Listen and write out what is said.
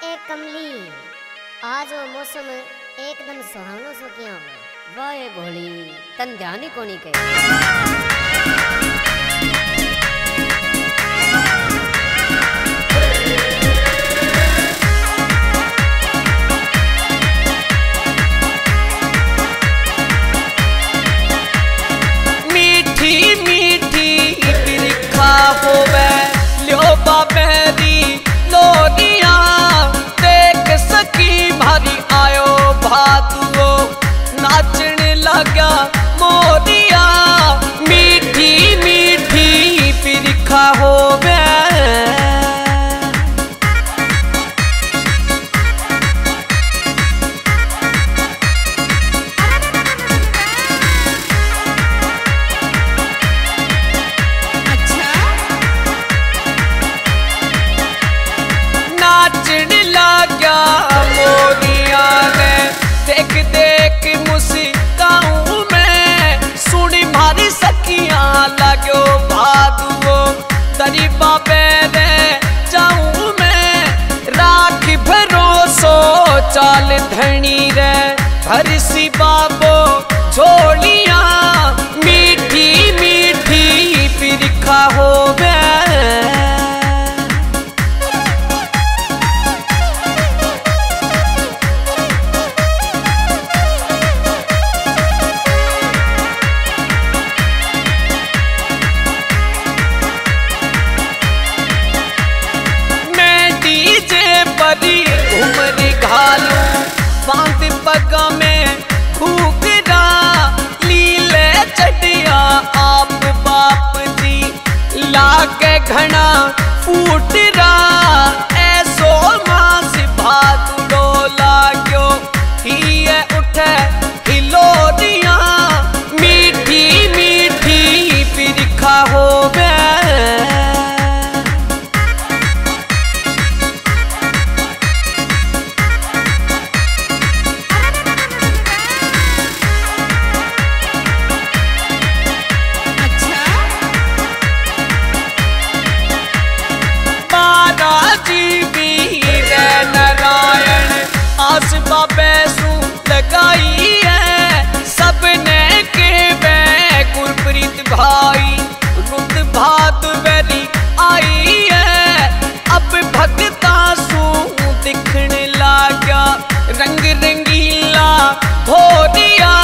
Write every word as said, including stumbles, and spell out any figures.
ए कमली आज वो मौसम एकदम सुहावनो सो किया वाह भोली तन ध्यान ही कोनी के मीठी मीठी बिरखा होवे ल्यो बाबेरी लोरिया देख सकी भारी आयो भादुओ नाचन लगा मोरिया मीठी मीठी बिरखा होवे नाचन लगा मोरिया ने देख देख मुस्काऊं मैं सुनी मारी सखियां लगो भादुओ दरी बाबे रे जाऊं मैं राख भरोसो चाल धनी रे भरसी बाबो झोलियां मीठी मीठी बिरखा होवे बड़ी घुमरी घालू बांध पगा में घूगरा लीले चढ़िया आप बाप जी लागे घना फूट रहा ऐसो मास भादुड़ो लाग्यो हिये उठे हिलो दिया मीठी मीठी बिरखा होवे आस बाबे सू लगाई है सबने के वे गुरप्रीत भाई रुत भाद वेरी आई है अब भगता सू दिखने लगा रंग रंगीला हो दिया